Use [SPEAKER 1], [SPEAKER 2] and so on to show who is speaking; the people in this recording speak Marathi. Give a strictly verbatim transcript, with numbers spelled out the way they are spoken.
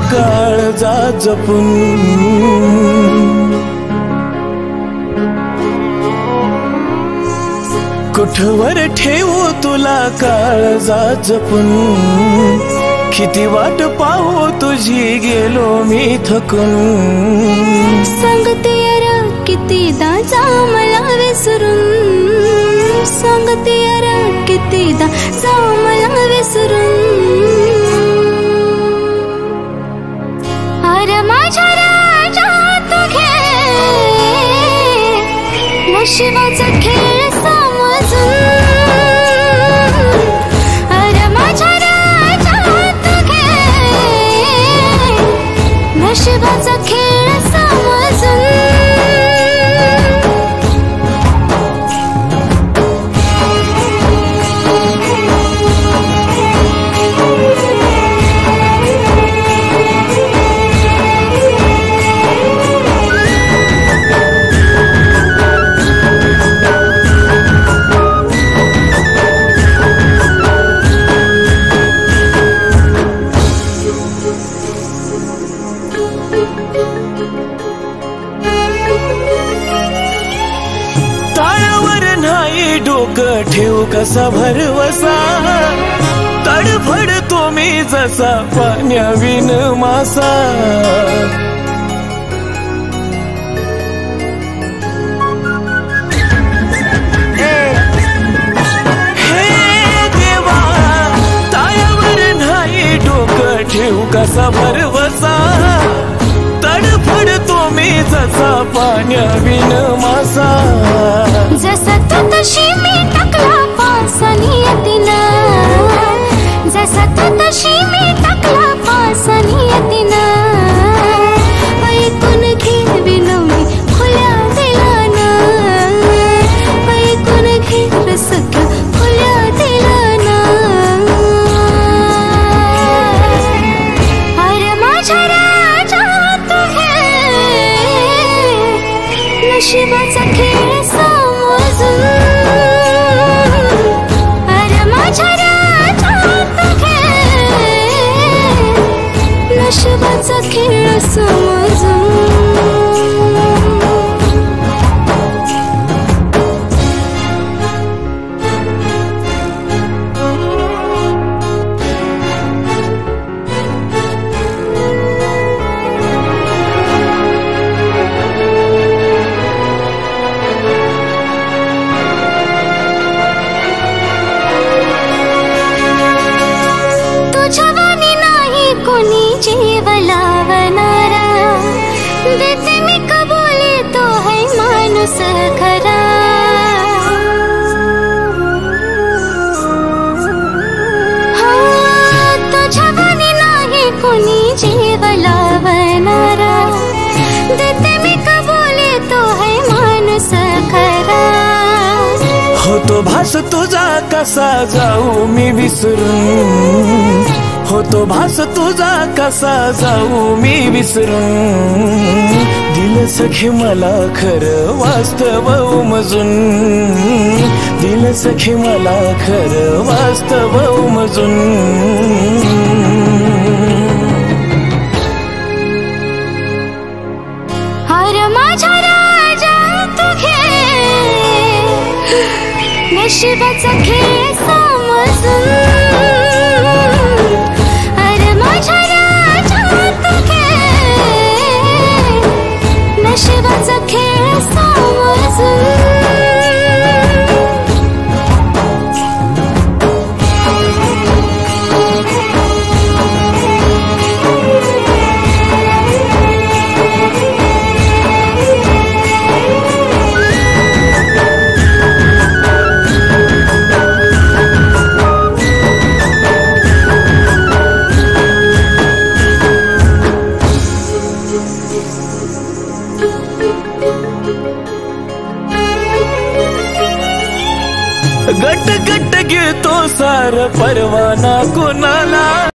[SPEAKER 1] काळजा जपून। कुठवर ठेवू तुला काळजा जपून, किती वाट पाहू तुझी गेलो मी थकून।
[SPEAKER 2] सांगते यारा कितीदा जा मला विसरून, सांगते यारा कितीदा जा मला विसरून। अरे माझ्या राजा तू घे नशिबाचा खेळ समजून। अरे माझ्या राजा तू घे नशिबाचा खेळ समजून।
[SPEAKER 1] ताळवर नाही डोकं ठेवू कसा भरवसा, तडफड तो मी जसा पाण्याविन मासा। हे देवा ताळवर नाही डोकं ठेवू कसा भरवसा, तडफड तो मी जसा पाण्याविन मासा।
[SPEAKER 2] जसा तू तशी मी टाकला पासा नियतीनं, जसा तू तशी मी टाकला पासा नियतीनं। ऐकून घे विनवणी खुल्या दिलानं, ऐकून घे रसक्या खुल्या दिलानं। अरे माझ्या राजा तू घे नशिबाचा खेळ समजून। अरे माझ्या राजा तू घे नशिबाचा खेळ समजून। तुझ्यावानी नाही कोणी जीव लावणारा, देते मी कबुली तो है माणूस खरा। हाँ तुझ्यावानी नाही कोणी जीव लावणारा, देते मी कबुली तो है माणूस खरा।
[SPEAKER 1] होतो भास तुझा कसा जाऊ मी विसरून, होतो भास तुझा कसा जाऊ मी विसरून। दिल सखी मला खरं वास्तव उमजून, दिल सखी मला खरं वास्तव उमजून।
[SPEAKER 2] अरे माझ्या राजा तू घे नशिबाचा खेळ समजून। अरे माझ्या राजा तू घे नशिबाचा खेळ समजून।
[SPEAKER 1] गट गट घेतो सार परवाना कोणाला।